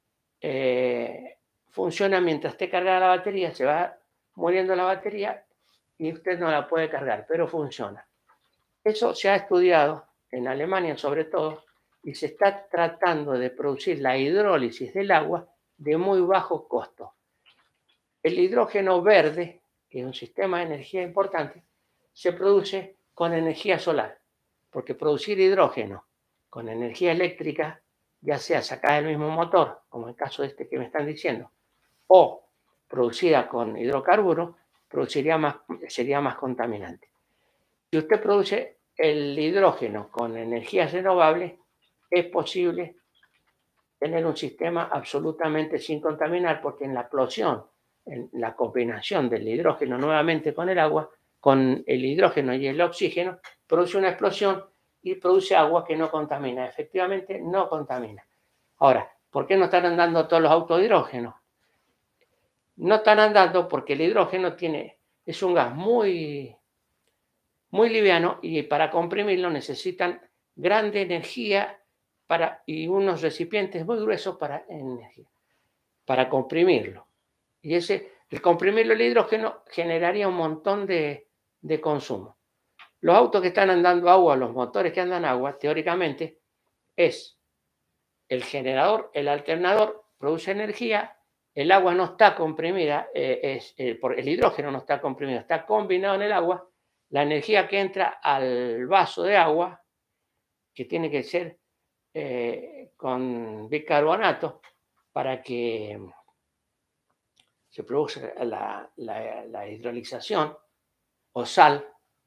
eh, funciona mientras esté cargada la batería, se va muriendo la batería y usted no la puede cargar, pero funciona. Eso se ha estudiado en Alemania sobre todo y se está tratando de producir la hidrólisis del agua de muy bajo costo. El hidrógeno verde, que es un sistema de energía importante, se produce con energía solar, porque producir hidrógeno con energía eléctrica, ya sea sacada del mismo motor, como el caso de este que me están diciendo, o producida con hidrocarburos, produciría más, sería más contaminante. Si usted produce el hidrógeno con energías renovables, es posible tener un sistema absolutamente sin contaminar, porque en la explosión, en la combinación del hidrógeno nuevamente con el agua, con el hidrógeno y el oxígeno, produce una explosión y produce agua que no contamina. Efectivamente, no contamina. Ahora, ¿por qué no están andando todos los autos de hidrógeno? No están andando porque el hidrógeno tiene, es un gas muy, muy liviano y para comprimirlo necesitan grande energía para, y unos recipientes muy gruesos para energía, para comprimirlo. Y ese, el comprimirlo el hidrógeno generaría un montón de, de consumo. Los autos que están andando agua, los motores que andan agua, teóricamente, es el generador, el alternador produce energía, el agua no está comprimida, eh, es, eh, por, el hidrógeno no está comprimido, está combinado en el agua, la energía que entra al vaso de agua, que tiene que ser eh, con bicarbonato para que se produzca la, la, la hidrolización o sal,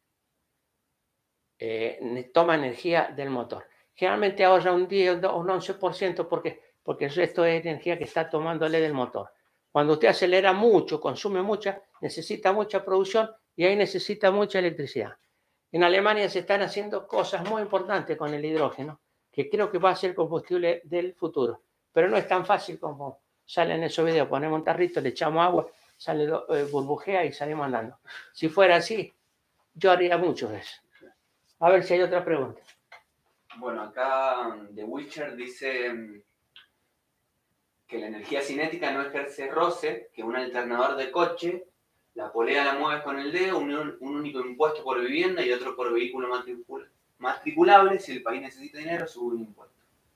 eh, toma energía del motor. Generalmente ahorra un diez o un once por ciento porque, porque el resto es energía que está tomándole del motor. Cuando usted acelera mucho, consume mucha, necesita mucha producción y ahí necesita mucha electricidad. En Alemania se están haciendo cosas muy importantes con el hidrógeno, que creo que va a ser combustible del futuro. Pero no es tan fácil como sale en esos videos. Ponemos un tarrito, le echamos agua, sale, eh, burbujea y salimos andando. Si fuera así, yo haría mucho de eso. A ver si hay otra pregunta. Bueno, acá The Witcher dice que la energía cinética no ejerce roce, que un alternador de coche, la polea la mueves con el dedo, un, un único impuesto por vivienda y otro por vehículo matricul matriculable. Si el país necesita dinero, sube un impuesto.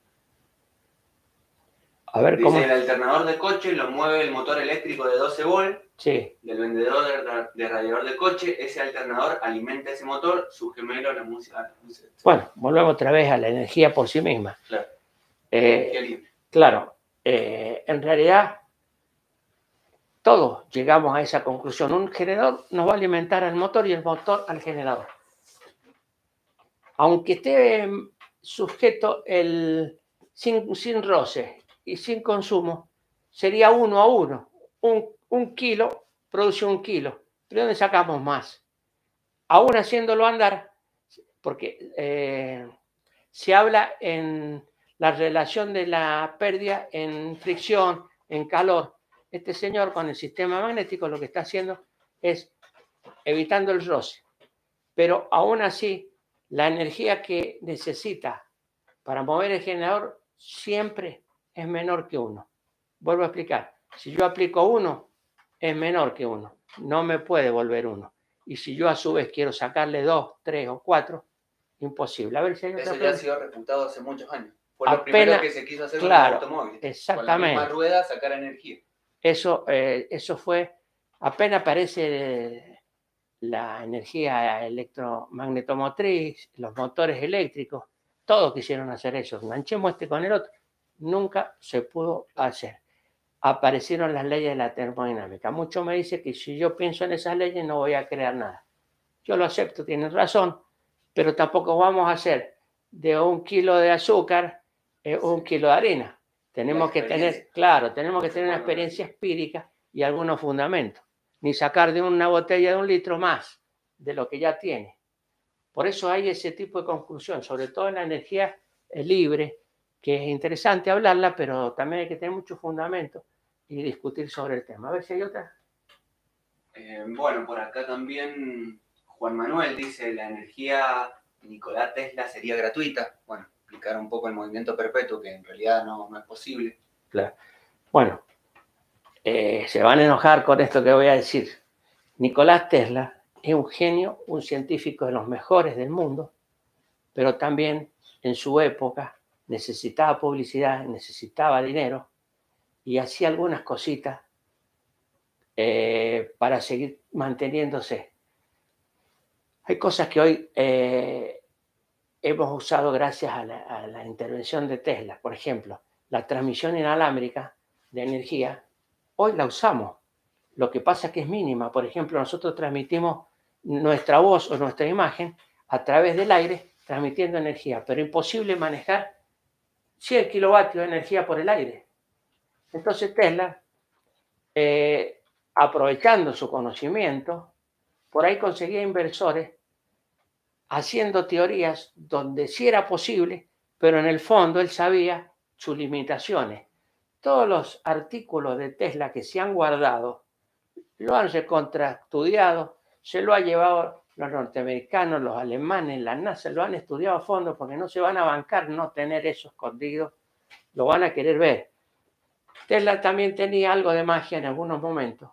A ver, dice, ¿cómo? El alternador de coche lo mueve el motor eléctrico de doce volt. Sí. Del vendedor de, de radiador de coche. Ese alternador alimenta ese motor, su gemelo, la música. Bueno, volvemos otra vez a la energía por sí misma. Claro. Eh, energía libre. Claro. Eh, en realidad, todos llegamos a esa conclusión. Un generador nos va a alimentar al motor y el motor al generador. Aunque esté sujeto el, sin, sin roce y sin consumo, sería uno a uno. Un, un kilo produce un kilo. ¿De dónde sacamos más? Aún haciéndolo andar, porque eh, se habla en la relación de la pérdida en fricción, en calor. Este señor con el sistema magnético lo que está haciendo es evitando el roce. Pero aún así, la energía que necesita para mover el generador siempre es menor que uno. Vuelvo a explicar. Si yo aplico uno, es menor que uno. No me puede volver uno. Y si yo a su vez quiero sacarle dos, tres o cuatro, imposible. A ver si hay otra Eso ya pregunta. ha sido refutado hace muchos años. Fue lo Apenas, primero que se quiso hacer claro, con los automóviles. Exactamente. Con la misma rueda sacar energía. Eso, eh, eso fue Apenas aparece la energía electromagnetomotriz, los motores eléctricos, todos quisieron hacer eso. Enganchemos este con el otro. Nunca se pudo hacer. Aparecieron las leyes de la termodinámica. Mucho me dice que si yo pienso en esas leyes no voy a crear nada. Yo lo acepto, tienen razón, pero tampoco vamos a hacer de un kilo de azúcar eh, un kilo de harina. Tenemos que tener, claro, tenemos que tener una experiencia empírica y algunos fundamentos. Ni sacar de una botella de un litro más de lo que ya tiene. Por eso hay ese tipo de conclusión, sobre todo en la energía libre, que es interesante hablarla, pero también hay que tener mucho fundamento y discutir sobre el tema. A ver si hay otra. Eh, bueno, por acá también Juan Manuel dice, la energía Nikola Tesla sería gratuita. Bueno, explicar un poco el movimiento perpetuo, que en realidad no, no es posible. Claro. Bueno, eh, se van a enojar con esto que voy a decir. Nicolás Tesla es un genio, un científico de los mejores del mundo, pero también en su época necesitaba publicidad, necesitaba dinero y hacía algunas cositas eh, para seguir manteniéndose. Hay cosas que hoy eh, hemos usado gracias a la, a la intervención de Tesla. Por ejemplo, la transmisión inalámbrica de energía, hoy la usamos. Lo que pasa es que es mínima. Por ejemplo, nosotros transmitimos nuestra voz o nuestra imagen a través del aire, transmitiendo energía, pero imposible manejar cien kilovatios de energía por el aire. Entonces Tesla, eh, aprovechando su conocimiento, por ahí conseguía inversores haciendo teorías donde sí era posible, pero en el fondo él sabía sus limitaciones. Todos los artículos de Tesla que se han guardado lo han recontraestudiado, se lo ha llevado los norteamericanos, los alemanes, la NASA, lo han estudiado a fondo porque no se van a bancar no tener eso escondido, lo van a querer ver. Tesla también tenía algo de magia en algunos momentos,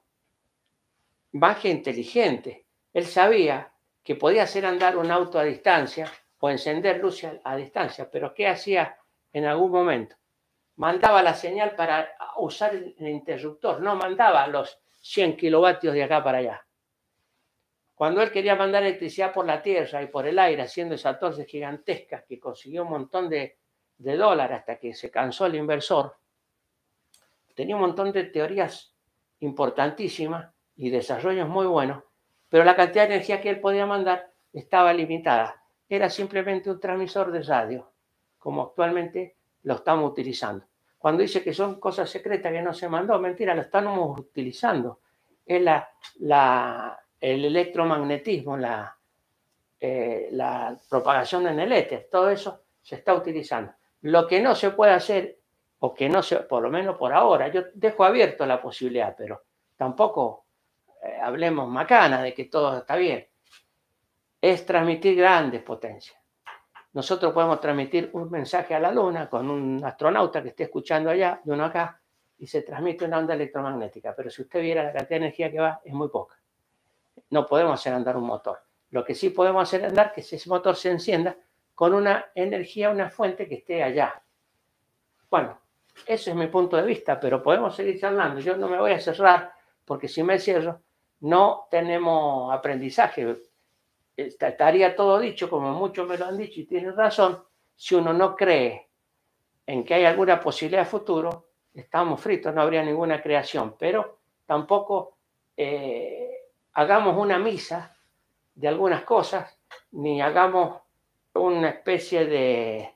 magia inteligente. Él sabía que podía hacer andar un auto a distancia o encender luces a distancia, pero ¿qué hacía en algún momento? Mandaba la señal para usar el interruptor, no mandaba los cien kilovatios de acá para allá. Cuando él quería mandar electricidad por la tierra y por el aire, haciendo esas torres gigantescas que consiguió un montón de, de dólares hasta que se cansó el inversor, tenía un montón de teorías importantísimas y desarrollos muy buenos, pero la cantidad de energía que él podía mandar estaba limitada. Era simplemente un transmisor de radio, como actualmente lo estamos utilizando. Cuando dice que son cosas secretas que no se mandó, mentira, lo estamos utilizando. Es la, la, el electromagnetismo, la, eh, la propagación en el éter, todo eso se está utilizando. Lo que no se puede hacer, o que no se, por lo menos por ahora, yo dejo abierto la posibilidad, pero tampoco eh, hablemos macana de que todo está bien, es transmitir grandes potencias. Nosotros podemos transmitir un mensaje a la Luna con un astronauta que esté escuchando allá y uno acá, y se transmite una onda electromagnética. Pero si usted viera la cantidad de energía que va, es muy poca. No podemos hacer andar un motor. Lo que sí podemos hacer andar es que ese motor se encienda con una energía, una fuente que esté allá. Bueno, ese es mi punto de vista, pero podemos seguir charlando. Yo no me voy a cerrar, porque si me cierro, no tenemos aprendizaje. Estaría todo dicho, como muchos me lo han dicho y tienen razón. Si uno no cree en que hay alguna posibilidad de futuro, estamos fritos, no habría ninguna creación. Pero tampoco eh, hagamos una misa de algunas cosas, ni hagamos una especie de,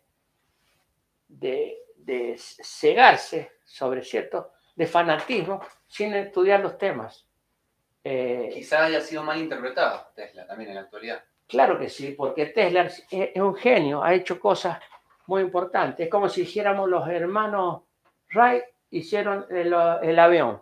de, de cegarse sobre cierto, de fanatismo, sin estudiar los temas. Eh, Quizás haya sido mal interpretado Tesla también en la actualidad. Claro que sí, porque Tesla es, es un genio, ha hecho cosas muy importantes. Es como si dijéramos los hermanos Wright hicieron el, el avión.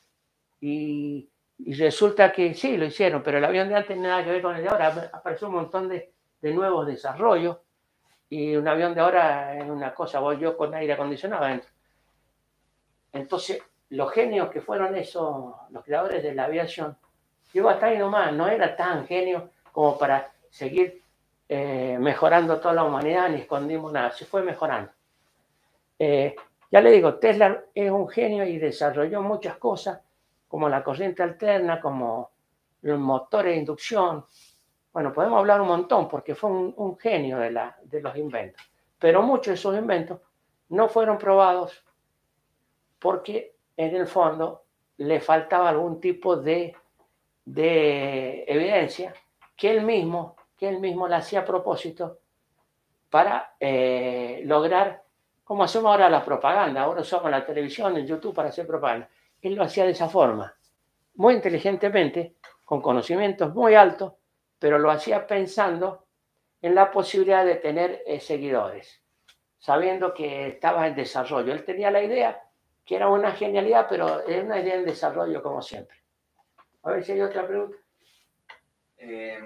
Y, y resulta que sí, lo hicieron, pero el avión de antes nada que ver con el de ahora. Apareció un montón de, de nuevos desarrollos y un avión de ahora es una cosa, voy yo con aire acondicionado adentro. Entonces, los genios que fueron esos, los creadores de la aviación, llegó hasta ahí nomás, no era tan genio como para seguir eh, mejorando toda la humanidad, ni escondimos nada, se fue mejorando. Eh, ya le digo, Tesla es un genio y desarrolló muchas cosas como la corriente alterna, como los motores de inducción. Bueno, podemos hablar un montón porque fue un, un genio de, la, de los inventos. Pero muchos de esos inventos no fueron probados porque en el fondo le faltaba algún tipo de, de evidencia que él mismo, que él mismo le hacía a propósito para eh, lograr, como hacemos ahora la propaganda, ahora usamos la televisión, el YouTube para hacer propaganda. Él lo hacía de esa forma, muy inteligentemente, con conocimientos muy altos, pero lo hacía pensando en la posibilidad de tener eh, seguidores, sabiendo que estaba en desarrollo. Él tenía la idea que era una genialidad, pero es una idea en desarrollo como siempre. A ver si hay otra pregunta. Eh,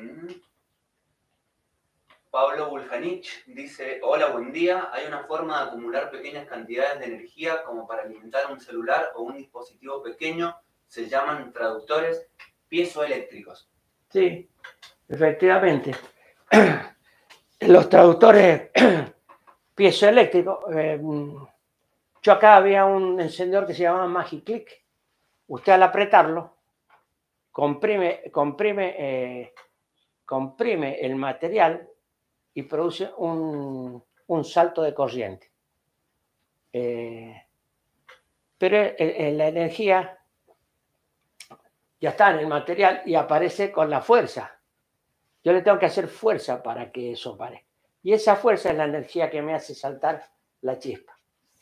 Pablo Buljanich dice, hola, buen día. ¿Hay una forma de acumular pequeñas cantidades de energía como para alimentar un celular o un dispositivo pequeño? Se llaman traductores piezoeléctricos. Sí, efectivamente. Los traductores piezoeléctricos, eh, yo acá había un encendedor que se llamaba Magiclick. Usted al apretarlo, comprime, comprime, eh, comprime el material y produce un, un salto de corriente. Eh, pero en la energía ya está en el material y aparece con la fuerza. Yo le tengo que hacer fuerza para que eso pare. Y esa fuerza es la energía que me hace saltar la chispa.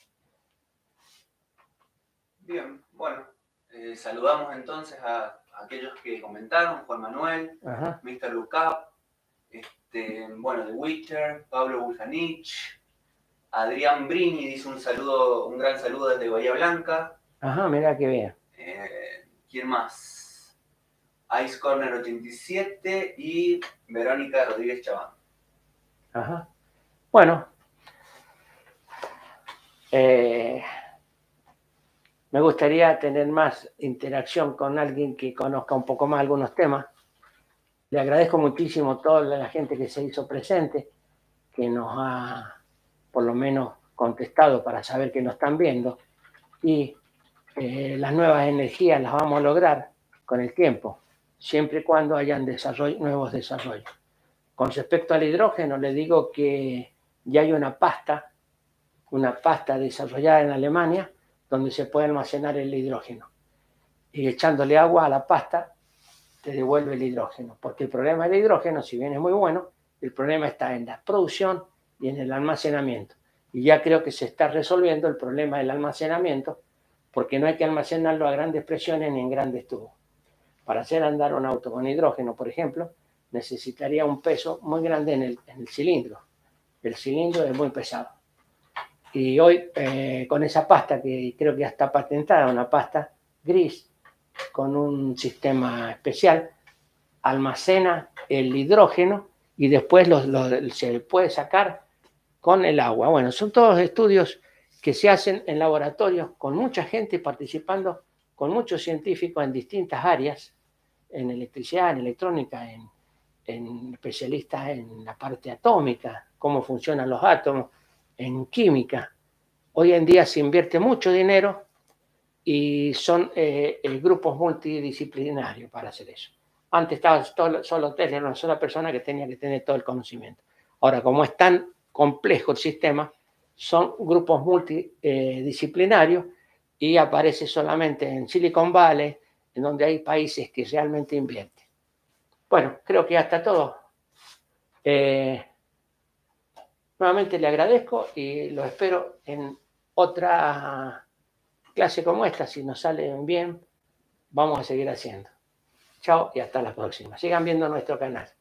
Bien, bueno, eh, saludamos entonces a, a aquellos que comentaron, Juan Manuel, Ajá. mister Lucap, este, bueno, The Witcher, Pablo Buljanich, Adrián Brini dice un saludo, un gran saludo desde Bahía Blanca. Ajá, mira qué bien. Eh, ¿Quién más? Ice Corner ochenta y siete y Verónica Rodríguez Chaván. Ajá. Bueno, eh, me gustaría tener más interacción con alguien que conozca un poco más algunos temas. Le agradezco muchísimo a toda la gente que se hizo presente, que nos ha por lo menos contestado para saber que nos están viendo. Y eh, las nuevas energías las vamos a lograr con el tiempo, siempre y cuando hayan desarrollo, nuevos desarrollos. Con respecto al hidrógeno, le digo que ya hay una pasta, una pasta desarrollada en Alemania, donde se puede almacenar el hidrógeno. Y echándole agua a la pasta, te devuelve el hidrógeno. Porque el problema del hidrógeno, si bien es muy bueno, el problema está en la producción y en el almacenamiento. Y ya creo que se está resolviendo el problema del almacenamiento, porque no hay que almacenarlo a grandes presiones ni en grandes tubos. Para hacer andar un auto con hidrógeno, por ejemplo, necesitaría un peso muy grande en el, en el cilindro. El cilindro es muy pesado. Y hoy, eh, con esa pasta, que creo que ya está patentada, una pasta gris, con un sistema especial, almacena el hidrógeno y después lo, lo, se puede sacar con el agua. Bueno, son todos estudios que se hacen en laboratorios con mucha gente participando, con muchos científicos en distintas áreas, en electricidad, en electrónica, en, en especialistas en la parte atómica, cómo funcionan los átomos, en química. Hoy en día se invierte mucho dinero y son eh, eh, grupos multidisciplinarios para hacer eso. Antes estaba solo, solo Tesla, una sola persona que tenía que tener todo el conocimiento. Ahora, como es tan complejo el sistema, son grupos multidisciplinarios y aparece solamente en Silicon Valley, en donde hay países que realmente invierten. Bueno, creo que ya está todo. Eh, nuevamente le agradezco y lo espero en otra clase como esta. Si nos salen bien, vamos a seguir haciendo. Chao y hasta la próxima. Sigan viendo nuestro canal.